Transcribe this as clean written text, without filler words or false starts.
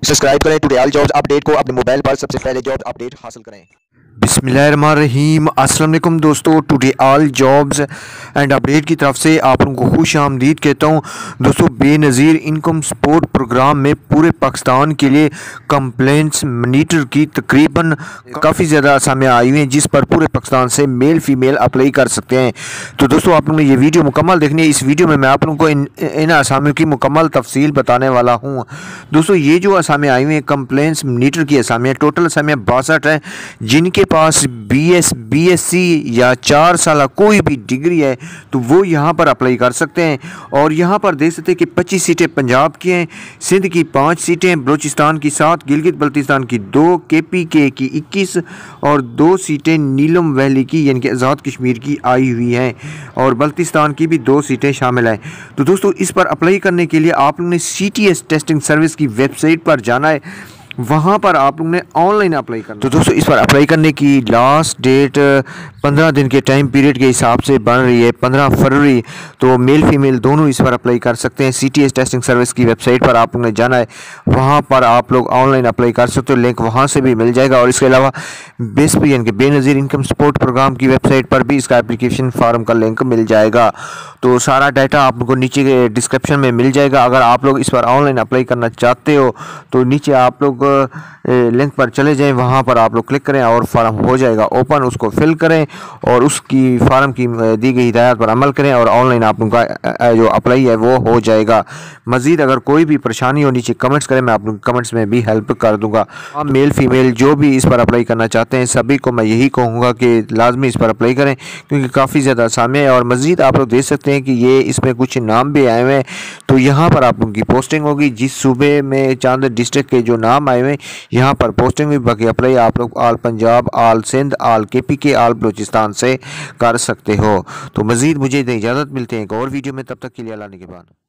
Subscribe करें today all jobs update को अपने मोबाइल पर सबसे पहले जॉब अपडेट हासिल करें। बिस्मिल्लाहिर्रहमानिर्रहीम। अस्सलाम वालेकुम दोस्तों, today all jobs and update की तरफ से आप लोगों को खुश आमदीद कहता हूं। दोस्तों, बेनज़ीर इनकम सपोर्ट प्रोग्राम में पूरे पाकिस्तान के लिए कंप्लेंट्स मॉनिटर की तकरीबन काफ़ी ज़्यादा असामियाँ आई हुई हैं, जिस पर पूरे पाकिस्तान से मेल फीमेल अप्लाई कर सकते हैं। तो दोस्तों, आप लोगों ने ये वीडियो मुकम्मल देखनी है। इस वीडियो में मैं आप लोगों को इन असामियों की मुकम्मल तफसील बताने वाला हूँ। दोस्तों, ये जो असामियाँ आई हुई हैं कंप्लेंट्स मॉनिटर की असामियाँ, टोटल असामियाँ 62 हैं। जिनके पास BSc या 4 साल कोई भी डिग्री है तो वो यहाँ पर अप्लाई कर सकते हैं। और यहाँ पर देख सकते हैं कि 25 सीटें पंजाब की हैं, सिंध की 5 सीटें, बलूचिस्तान की 7, गिलगित बल्तिस्तान की 2, KPK की 21 और 2 सीटें नीलम वैली की यानी कि आज़ाद कश्मीर की आई हुई हैं, और बल्तिस्तान की भी 2 सीटें शामिल हैं। तो दोस्तों, इस पर अप्लाई करने के लिए आप लोगों ने CTS टेस्टिंग सर्विस की वेबसाइट पर जाना है, वहाँ पर आप लोगों ने ऑनलाइन अप्लाई करना। तो दोस्तों, इस पर अप्लाई करने की लास्ट डेट 15 दिन के टाइम पीरियड के हिसाब से बन रही है 15 फरवरी। तो मेल फीमेल दोनों इस पर अप्लाई कर सकते हैं। CTS टेस्टिंग सर्विस की वेबसाइट पर आप लोगों ने जाना है, वहाँ पर आप लोग ऑनलाइन अप्लाई कर सकते हो, लिंक वहाँ से भी मिल जाएगा। और इसके अलावा BSP यानी कि बेनज़ीर इनकम सपोर्ट प्रोग्राम की वेबसाइट पर भी इसका एप्लीकेशन फार्म का लिंक मिल जाएगा। तो सारा डाटा आप लोग को नीचे के डिस्क्रिप्शन में मिल जाएगा। अगर आप लोग इस पर ऑनलाइन अप्लाई करना चाहते हो तो नीचे आप लोग लिंक पर चले जाएं, वहाँ पर आप लोग क्लिक करें और फार्म हो जाएगा ओपन, उसको फिल करें और उसकी फार्म की दी गई हिदायत पर अमल करें और ऑनलाइन आप लोगों का जो अप्लाई है वो हो जाएगा। मज़ीद अगर कोई भी परेशानी हो नीचे कमेंट्स करें, मैं आप लोग कमेंट्स में भी हेल्प कर दूँगा। हम मेल फीमेल जो भी इस पर अप्लाई करना चाहते हैं सभी को मैं यही कहूँगा कि लाजमी इस पर अप्लाई करें, क्योंकि काफ़ी ज़्यादा आसामी है। और मज़ीद आप लोग देख सकते हैं कि ये इसमें कुछ नाम भी आए हुए हैं, तो यहाँ पर आप लोगों की पोस्टिंग होगी। जिस सूबे में चांद डिस्ट्रिक्ट के जो नाम आए हुए हैं यहाँ पर पोस्टिंग भी, बाकी अप्लाई आप लोग आल पंजाब, आल सिंध, आल KPK, आल बलूचिस्तान से कर सकते हो। तो मज़ीद मुझे इजाज़त मिलते हैं एक और वीडियो में, तब तक के लिए अल्लाह निगहबान।